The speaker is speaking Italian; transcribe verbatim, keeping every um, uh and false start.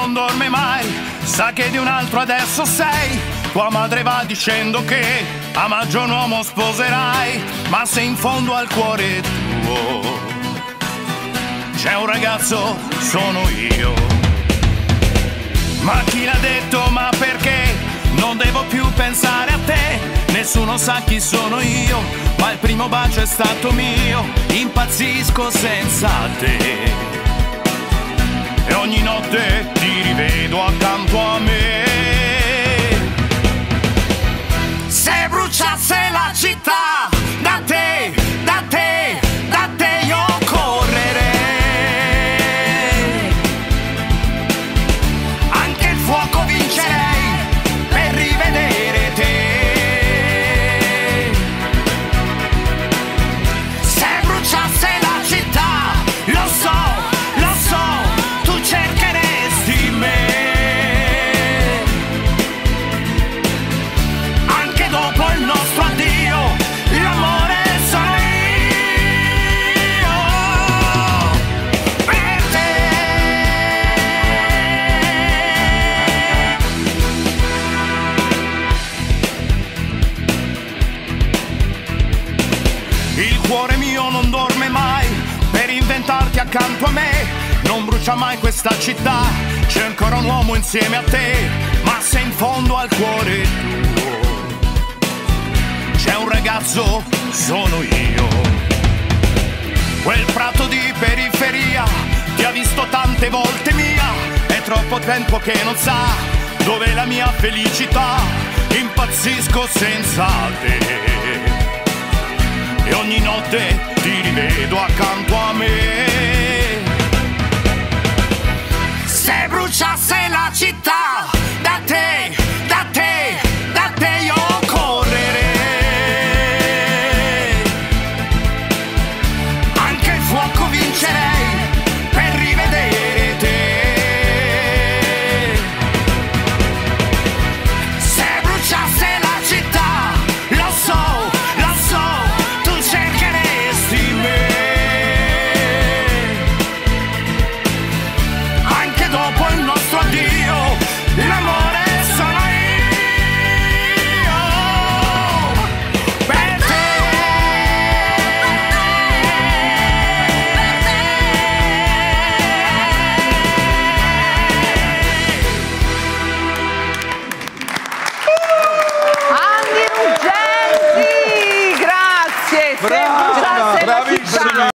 non dorme mai, sa che di un altro adesso sei. Tua madre va dicendo che a maggio un uomo sposerai, ma se in fondo al cuore tuo c'è un ragazzo, sono io. Ma chi l'ha detto, ma perché? Non devo più pensare a te, nessuno sa chi sono io, ma il primo bacio è stato mio, impazzisco senza te. E ogni notte ti rivedo accanto a me. Se bruciasse la città, da te, da te, da te io correrei. Anche il fuoco vincerei per rivedere te. Se bruciasse la città, lo so, lo so, tu cercheresti me. Anche dopo il nostro addio, l'amore sono io per te. Il cuore mio non dorme mai per inventarti accanto a me. Non brucia mai questa città, c'è ancora un uomo insieme a te. Ma se in fondo al cuore tuo c'è un ragazzo, sono io. Quel prato di periferia ti ha visto tante volte mia. È troppo tempo che non sa dov'è la mia felicità. Impazzisco senza te e ogni notte ti rivedo accanto a me. Se bruciasse la città, da te, da te, da te io correrei. Anche il fuoco vincerei per rivedere te. Se bruciasse la città, lo so, lo so, tu cercheresti me. Anche dopo il nostro addio, l'amore sono io per te. Andy Ruggeri, grazie. Se Brava, bruciasse la bravissima. città.